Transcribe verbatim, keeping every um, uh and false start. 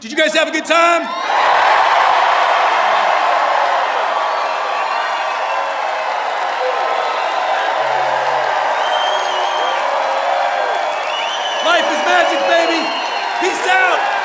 Did you guys have a good time? Life is magic, baby. Peace out.